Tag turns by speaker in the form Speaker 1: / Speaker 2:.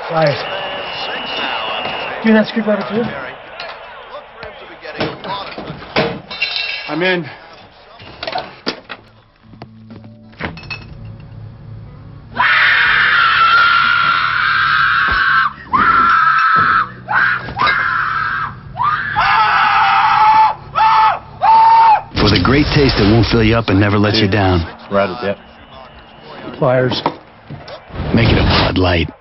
Speaker 1: Flyers. Do that screwdriver too?
Speaker 2: I'm in.
Speaker 3: For the great taste that won't fill you up and never lets you down.
Speaker 2: Right, yeah.
Speaker 1: Flyers.
Speaker 3: Make it a Bud Light.